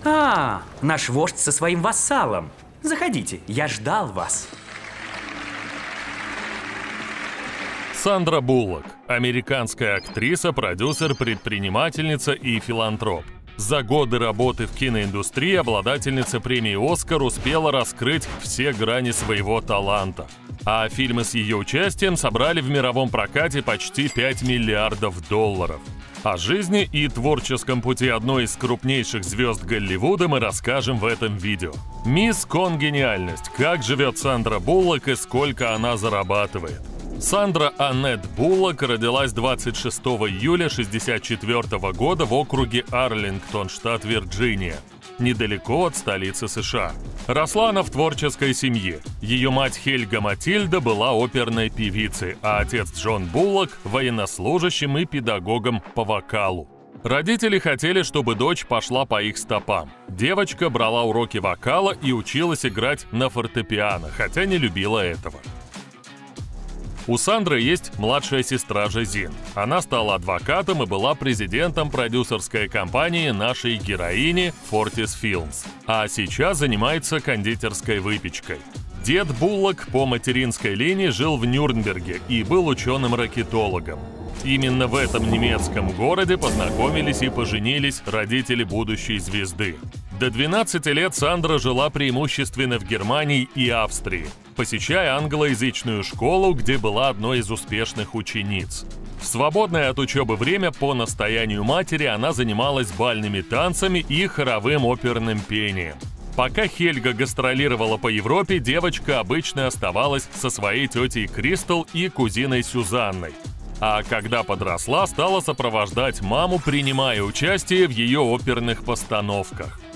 Наш вождь со своим вассалом. Заходите, я ждал вас. Сандра Буллок – американская актриса, продюсер, предпринимательница и филантроп. За годы работы в киноиндустрии обладательница премии «Оскар» успела раскрыть все грани своего таланта. А фильмы с ее участием собрали в мировом прокате почти $5 миллиардов. О жизни и творческом пути одной из крупнейших звезд Голливуда мы расскажем в этом видео. Мисс Конгениальность. Как живет Сандра Буллок и сколько она зарабатывает? Сандра Аннет Буллок родилась 26 июля 1964 года в округе Арлингтон, штат Вирджиния, недалеко от столицы США. Росла она в творческой семье. Ее мать Хельга Матильда была оперной певицей, а отец Джон Буллок – военнослужащим и педагогом по вокалу. Родители хотели, чтобы дочь пошла по их стопам. Девочка брала уроки вокала и училась играть на фортепиано, хотя не любила этого. У Сандры есть младшая сестра Жизин. Она стала адвокатом и была президентом продюсерской компании нашей героини Fortis Films. А сейчас занимается кондитерской выпечкой. Дед Буллок по материнской линии жил в Нюрнберге и был ученым-ракетологом. Именно в этом немецком городе познакомились и поженились родители будущей звезды. До 12 лет Сандра жила преимущественно в Германии и Австрии, посещая англоязычную школу, где была одной из успешных учениц. В свободное от учебы время по настоянию матери она занималась бальными танцами и хоровым оперным пением. Пока Хельга гастролировала по Европе, девочка обычно оставалась со своей тетей Кристал и кузиной Сюзанной. А когда подросла, стала сопровождать маму, принимая участие в ее оперных постановках.